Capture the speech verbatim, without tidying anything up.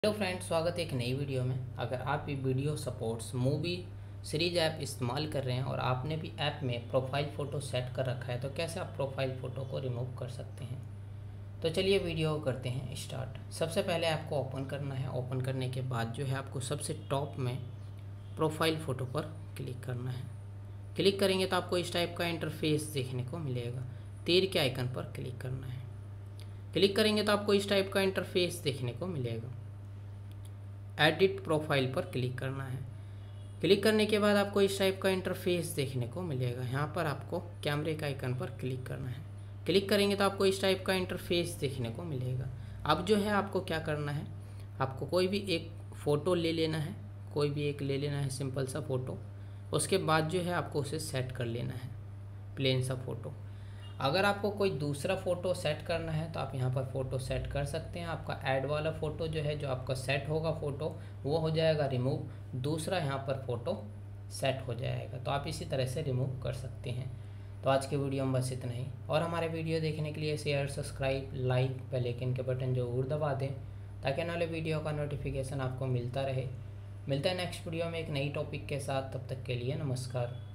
Hello friends, स्वागत है एक नई वीडियो में। अगर आप भी video supports movie series app इस्तेमाल कर रहे हैं और आपने भी ऐप में प्रोफाइल फ़ोटो सेट कर रखा है तो कैसे आप प्रोफाइल फ़ोटो को रिमूव कर सकते हैं। तो चलिए वीडियो करते हैं स्टार्ट। सबसे पहले आपको ओपन करना है। ओपन करने के बाद जो है आपको सबसे टॉप में प्रोफाइल फ़ोटो पर क्लिक करना है। क्लिक करेंगे तो आपको इस टाइप का इंटरफेस देखने को मिलेगा। तीर के आइकन पर क्लिक करना है। क्लिक करेंगे तो आपको इस टाइप का इंटरफेस देखने को मिलेगा। एडिट प्रोफाइल पर क्लिक करना है। क्लिक करने के बाद आपको इस टाइप का इंटरफेस देखने को मिलेगा। यहाँ पर आपको कैमरे का आइकन पर क्लिक करना है। क्लिक करेंगे तो आपको इस टाइप का इंटरफेस देखने को मिलेगा। अब जो है आपको क्या करना है, आपको कोई भी एक फ़ोटो ले लेना है। कोई भी एक ले लेना है, सिंपल सा फ़ोटो। उसके बाद जो है आपको उसे सेट कर लेना है, प्लेन सा फ़ोटो। अगर आपको कोई दूसरा फ़ोटो सेट करना है तो आप यहाँ पर फ़ोटो सेट कर सकते हैं। आपका ऐड वाला फ़ोटो जो है, जो आपका सेट होगा फ़ोटो, वो हो जाएगा रिमूव। दूसरा यहाँ पर फ़ोटो सेट हो जाएगा। तो आप इसी तरह से रिमूव कर सकते हैं। तो आज के वीडियो में बस इतना ही। और हमारे वीडियो देखने के लिए share, subscribe, like, bell icon के बटन जरूर दबा दें ताकि आने वाले वीडियो का नोटिफिकेशन आपको मिलता रहे। मिलता है नेक्स्ट वीडियो में एक नई टॉपिक के साथ। तब तक के लिए नमस्कार।